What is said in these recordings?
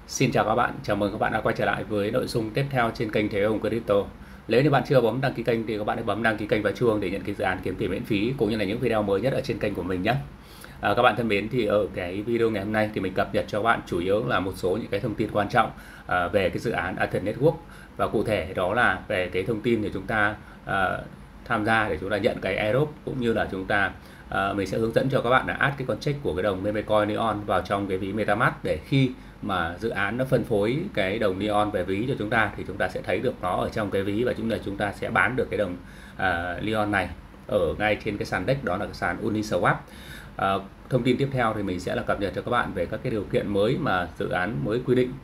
Xin chào các bạn, chào mừng các bạn đã quay trở lại với nội dung tiếp theo trên kênh Thế Ông Crypto. Nếu như bạn chưa bấm đăng ký kênh thì các bạn hãy bấm đăng ký kênh và chuông để nhận cái dự án kiếm tiền miễn phí cũng như là những video mới nhất ở trên kênh của mình nhé. Các bạn thân mến, thì ở cái video ngày hôm nay thì mình cập nhật cho các bạn chủ yếu là một số những cái thông tin quan trọng về cái dự án Atom Network, và cụ thể đó là về cái thông tin để chúng ta tham gia để chúng ta nhận cái airdrop, cũng như là chúng ta mình sẽ hướng dẫn cho các bạn là add cái con check của cái đồng Memecoin Neon vào trong cái ví MetaMask, để khi mà dự án nó phân phối cái đồng Neon về ví cho chúng ta thì chúng ta sẽ thấy được nó ở trong cái ví, và chúng ta sẽ bán được cái đồng Neon này ở ngay trên cái sàn DEX, đó là cái sàn Uniswap. Thông tin tiếp theo thì mình sẽ là cập nhật cho các bạn về các cái điều kiện mới mà dự án mới quy định.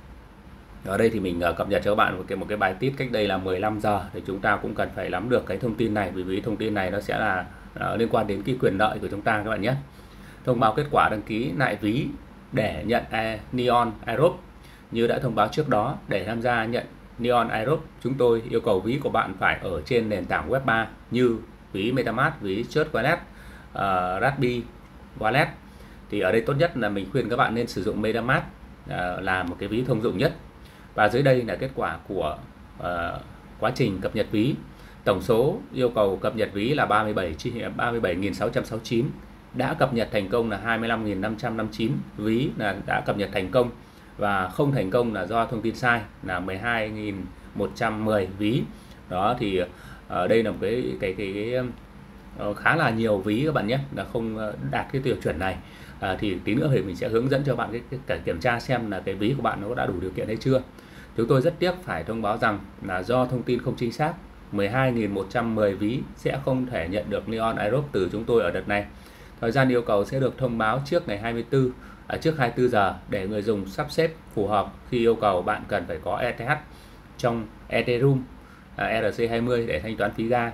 Ở đây thì mình cập nhật cho các bạn một cái bài tiết cách đây là 15 giờ, thì chúng ta cũng cần phải nắm được cái thông tin này, vì thông tin này nó sẽ là liên quan đến cái quyền lợi của chúng ta các bạn nhé. Thông báo kết quả đăng ký lại ví để nhận Neon airdrop. Như đã thông báo trước đó, để tham gia nhận Neon airdrop, chúng tôi yêu cầu ví của bạn phải ở trên nền tảng web 3 như ví MetaMask, ví Trust Wallet, Rappi Wallet. Thì ở đây tốt nhất là mình khuyên các bạn nên sử dụng MetaMask là một cái ví thông dụng nhất. Và dưới đây là kết quả của quá trình cập nhật ví. Tổng số yêu cầu cập nhật ví là 37.669, đã cập nhật thành công là 25.559 ví là đã cập nhật thành công, và không thành công là do thông tin sai là 12.110 ví. Đó thì đây là một cái khá là nhiều ví các bạn nhé, là không đạt cái tiêu chuẩn này. Thì tí nữa thì mình sẽ hướng dẫn cho bạn cái kiểm tra xem là cái ví của bạn nó đã đủ điều kiện hay chưa. Chúng tôi rất tiếc phải thông báo rằng là do thông tin không chính xác, 12.110 ví sẽ không thể nhận được Neon airdrop từ chúng tôi ở đợt này. Thời gian yêu cầu sẽ được thông báo trước ngày 24, trước 24 giờ để người dùng sắp xếp phù hợp. Khi yêu cầu, bạn cần phải có ETH trong Ethereum ERC20 để thanh toán phí gas.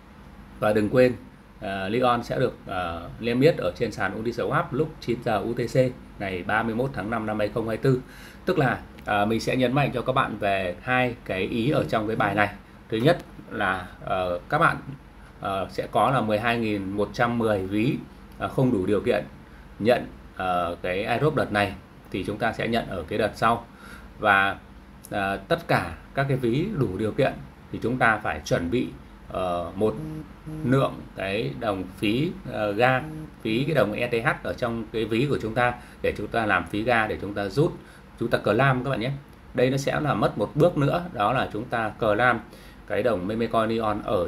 Và đừng quên, Neon sẽ được niêm yết ở trên sàn Uniswap lúc 9 giờ UTC ngày 31 tháng 5 năm 2024. Tức là mình sẽ nhấn mạnh cho các bạn về hai cái ý ở trong cái bài này. Thứ nhất là các bạn sẽ có là 12.110 ví không đủ điều kiện nhận cái airdrop đợt này, thì chúng ta sẽ nhận ở cái đợt sau. Và tất cả các cái ví đủ điều kiện thì chúng ta phải chuẩn bị một lượng cái đồng phí ga, phí cái đồng ETH ở trong cái ví của chúng ta, để chúng ta làm phí ga, để chúng ta rút, chúng ta claim các bạn nhé. Đây nó sẽ là mất một bước nữa, đó là chúng ta claim cái đồng Memecoin Neon ở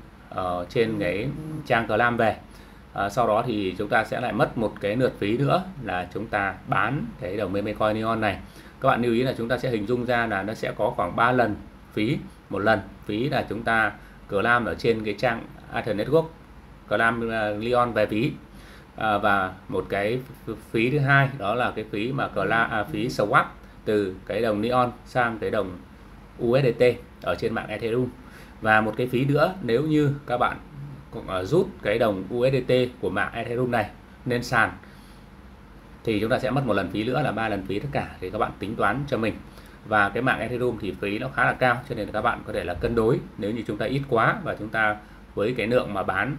trên cái trang claim về. Sau đó thì chúng ta sẽ lại mất một cái lượt phí nữa là chúng ta bán cái đồng Memecoin Neon này. Các bạn lưu ý là chúng ta sẽ hình dung ra là nó sẽ có khoảng 3 lần phí. Một lần phí là chúng ta claim ở trên cái trang Atom Network, claim Neon về ví, và một cái phí thứ hai đó là cái phí mà phí swap từ cái đồng Neon sang cái đồng USDT ở trên mạng Ethereum. Và một cái phí nữa, nếu như các bạn cũng rút cái đồng USDT của mạng Ethereum này lên sàn thì chúng ta sẽ mất một lần phí nữa là 3 lần phí tất cả, thì các bạn tính toán cho mình. Và cái mạng Ethereum thì phí nó khá là cao, cho nên là các bạn có thể là cân đối. Nếu như chúng ta ít quá và chúng ta với cái lượng mà bán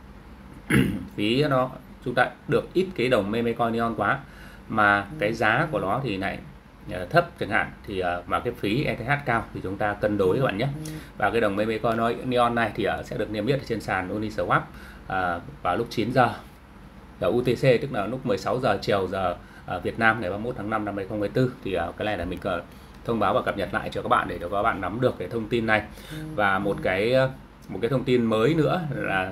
phí nó chúng ta được ít cái đồng Memecoin Neon quá, mà cái giá của nó thì lại thấp chẳng hạn, thì mà cái phí ETH cao thì chúng ta cân đối các bạn nhé. Và cái đồng Memecoin Neon này thì sẽ được niêm yết trên sàn Uniswap vào lúc 9 giờ UTC, tức là lúc 16 giờ chiều giờ Việt Nam ngày 31 tháng 5 năm 2024. Thì cái này là mình thông báo và cập nhật lại cho các bạn để cho các bạn nắm được cái thông tin này. Và một cái thông tin mới nữa là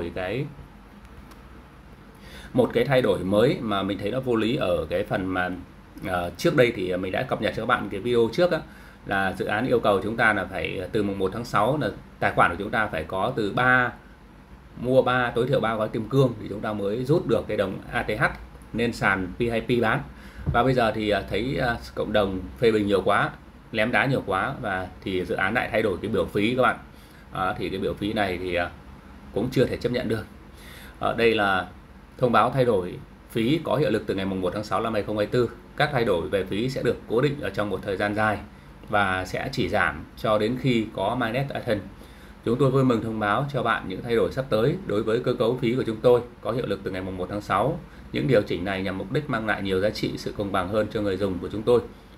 một cái thay đổi mới mà mình thấy nó vô lý ở cái phần mà trước đây thì mình đã cập nhật cho các bạn cái video trước đó, là dự án yêu cầu chúng ta là phải từ mùng 1 tháng 6 là tài khoản của chúng ta phải có từ tối thiểu 3 gói kim cương thì chúng ta mới rút được cái đồng ATH lên sàn P2P bán. Và bây giờ thì thấy cộng đồng phê bình nhiều quá, lém đá nhiều quá, và thì dự án lại thay đổi cái biểu phí các bạn. Thì cái biểu phí này thì cũng chưa thể chấp nhận được. Đây là thông báo thay đổi phí có hiệu lực từ ngày 1 tháng 6 năm 2024. Các thay đổi về phí sẽ được cố định ở trong một thời gian dài và sẽ chỉ giảm cho đến khi có mainnet Atom. Chúng tôi vui mừng thông báo cho bạn những thay đổi sắp tới đối với cơ cấu phí của chúng tôi có hiệu lực từ ngày 1 tháng 6. Những điều chỉnh này nhằm mục đích mang lại nhiều giá trị, sự công bằng hơn cho người dùng của chúng tôi.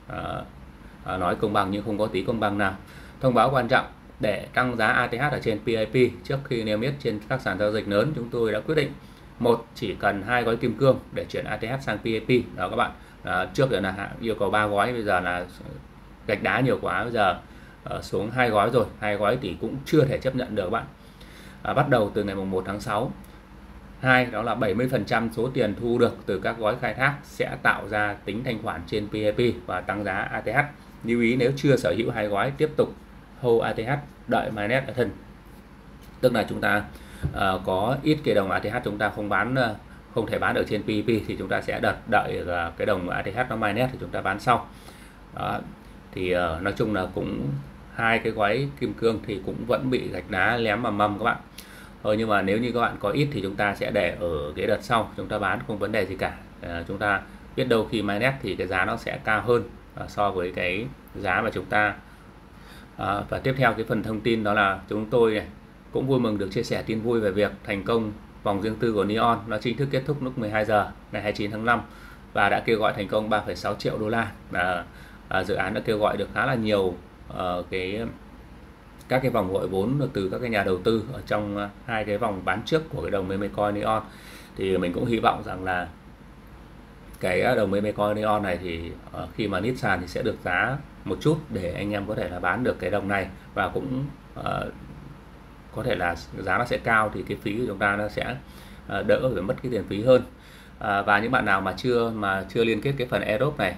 nói công bằng nhưng không có tí công bằng nào. Thông báo quan trọng để tăng giá ATH ở trên PIP trước khi niêm yết trên các sàn giao dịch lớn, chúng tôi đã quyết định chỉ cần 2 gói kim cương để chuyển ATH sang PIP đó các bạn. Trước giờ là yêu cầu 3 gói, bây giờ là gạch đá nhiều quá, bây giờ xuống 2 gói rồi, 2 gói thì cũng chưa thể chấp nhận được các bạn. Bắt đầu từ ngày 1 tháng 6. Đó là 70% số tiền thu được từ các gói khai thác sẽ tạo ra tính thanh khoản trên PIP và tăng giá ATH. Lưu ý nếu chưa sở hữu 2 gói tiếp tục hold ATH đợi mainnet ở thân. Tức là chúng ta có ít cái đồng ATH chúng ta không thể bán được trên PIP thì chúng ta sẽ đợi cái đồng ATH nó mainnet thì chúng ta bán sau. Đó. Thì nói chung là cũng 2 cái gói kim cương thì cũng vẫn bị gạch đá lém mầm các bạn. Nhưng mà nếu như các bạn có ít thì chúng ta sẽ để ở cái đợt sau chúng ta bán, không vấn đề gì cả. Chúng ta biết đâu khi mainnet thì cái giá nó sẽ cao hơn so với cái giá mà chúng ta. Và tiếp theo cái phần thông tin đó là chúng tôi cũng vui mừng được chia sẻ tin vui về việc thành công vòng riêng tư của Neon. Nó chính thức kết thúc lúc 12 giờ ngày 29 tháng 5 và đã kêu gọi thành công 3,6 triệu đô la. Dự án đã kêu gọi được khá là nhiều các cái vòng gọi vốn từ các cái nhà đầu tư ở trong 2 cái vòng bán trước của cái đồng meme coin Neon. Thì mình cũng hy vọng rằng là cái đồng meme coin Neon này thì khi mà nít sàn thì sẽ được giá một chút để anh em có thể là bán được cái đồng này, và cũng có thể là giá nó sẽ cao thì cái phí của chúng ta nó sẽ đỡ phải mất cái tiền phí hơn. Và những bạn nào mà chưa liên kết cái phần airdrop này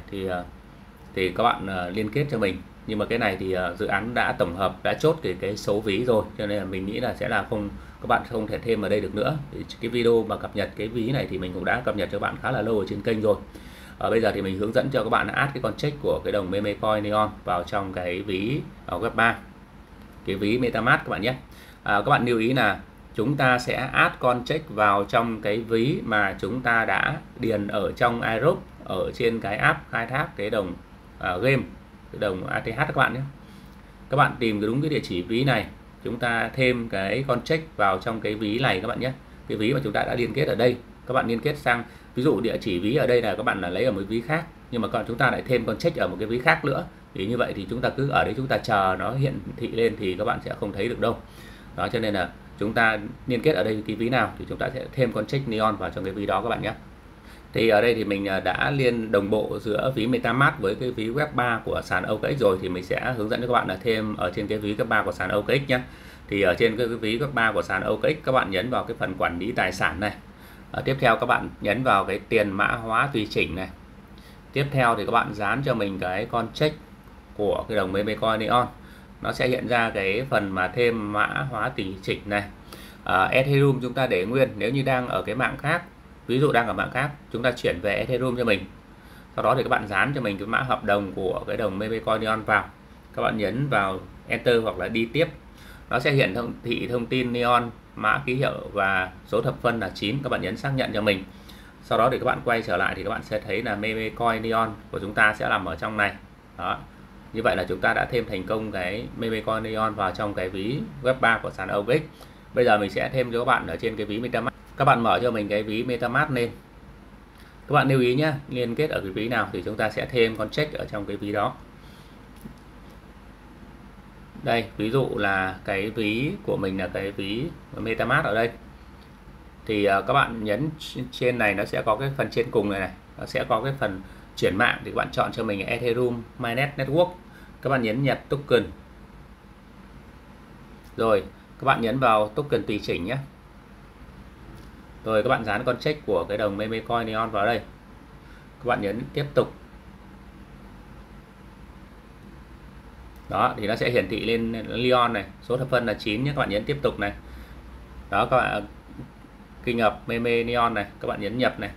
thì các bạn liên kết cho mình. Nhưng mà cái này thì dự án đã tổng hợp, đã chốt cái số ví rồi, cho nên là mình nghĩ là sẽ là các bạn không thể thêm ở đây được nữa. Thì cái video mà cập nhật cái ví này thì mình cũng đã cập nhật cho bạn khá là lâu ở trên kênh rồi. Bây giờ thì mình hướng dẫn cho các bạn add cái con check của cái đồng meme coin Neon vào trong cái ví ở web 3, cái ví MetaMask các bạn nhé. Các bạn lưu ý là chúng ta sẽ add con check vào trong cái ví mà chúng ta đã điền ở trong airdrop ở trên cái app khai thác cái đồng game, cái đồng ATH các bạn nhé. Các bạn tìm đúng cái địa chỉ ví này, chúng ta thêm cái con check vào trong cái ví này các bạn nhé. Cái ví mà chúng ta đã liên kết ở đây, các bạn liên kết sang, ví dụ địa chỉ ví ở đây là các bạn là lấy ở một ví khác, nhưng mà còn chúng ta lại thêm con check ở một cái ví khác nữa, thì như vậy thì chúng ta cứ ở đấy chúng ta chờ nó hiện thị lên thì các bạn sẽ không thấy được đâu. Đó, cho nên là chúng ta liên kết ở đây cái ví nào thì chúng ta sẽ thêm con check Neon vào trong cái ví đó các bạn nhé. Thì ở đây thì mình đã liên đồng bộ giữa ví MetaMask với cái ví web 3 của sàn OKX rồi, thì mình sẽ hướng dẫn cho các bạn là thêm ở trên cái ví web 3 của sàn OKX nhé. Thì ở trên cái ví web 3 của sàn OKX các bạn nhấn vào cái phần quản lý tài sản này. Tiếp theo các bạn nhấn vào cái tiền mã hóa tùy chỉnh này. Tiếp theo thì các bạn dán cho mình cái con check của cái đồng meme coin Neon. Nó sẽ hiện ra cái phần mà thêm mã hóa tùy chỉnh này. Ethereum chúng ta để nguyên, nếu như đang ở cái mạng khác, ví dụ đang ở mạng khác, chúng ta chuyển về Ethereum cho mình. Sau đó thì các bạn dán cho mình cái mã hợp đồng của cái đồng meme coin Neon vào. Các bạn nhấn vào Enter hoặc là đi tiếp. Nó sẽ hiện thị thông tin Neon, mã ký hiệu và số thập phân là 9. Các bạn nhấn xác nhận cho mình. Sau đó thì các bạn quay trở lại thì các bạn sẽ thấy là meme coin Neon của chúng ta sẽ nằm ở trong này. Đó. Như vậy là chúng ta đã thêm thành công cái meme coin Neon vào trong cái ví web 3 của sàn OKX. Bây giờ mình sẽ thêm cho các bạn ở trên cái ví MetaMask. Các bạn mở cho mình cái ví MetaMask lên. Các bạn lưu ý nhé, liên kết ở cái ví nào thì chúng ta sẽ thêm con check ở trong cái ví đó. Đây, ví dụ là cái ví của mình là cái ví MetaMask ở đây. Thì các bạn nhấn trên này, nó sẽ có cái phần trên cùng này, nó sẽ có cái phần chuyển mạng, thì các bạn chọn cho mình Ethereum Mainnet Network. Các bạn nhấn nhập token. Rồi, các bạn nhấn vào token tùy chỉnh nhé. Rồi các bạn dán con check của cái đồng meme coin Neon vào đây. Các bạn nhấn tiếp tục. Đó, thì nó sẽ hiển thị lên Neon này, số thập phân là 9 nhé, các bạn nhấn tiếp tục này. Đó, các bạn ghi nhập meme Neon này, các bạn nhấn nhập này.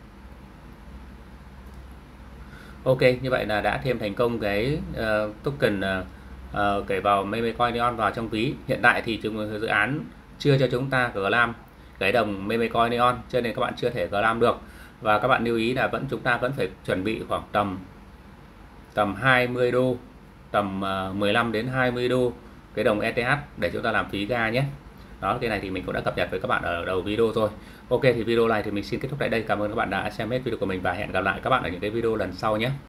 Ok, như vậy là đã thêm thành công cái token kể vào meme coin Neon vào trong ví. Hiện tại thì dự án chưa cho chúng ta Glam cái đồng meme coin Neon, cho nên các bạn chưa thể Glam được. Và các bạn lưu ý là chúng ta vẫn phải chuẩn bị khoảng tầm 20 đô, tầm 15 đến 20 đô cái đồng ETH để chúng ta làm phí ga nhé. Đó, cái này thì mình cũng đã cập nhật với các bạn ở đầu video rồi. Ok, thì video này thì mình xin kết thúc tại đây. Cảm ơn các bạn đã xem hết video của mình và hẹn gặp lại các bạn ở những cái video lần sau nhé.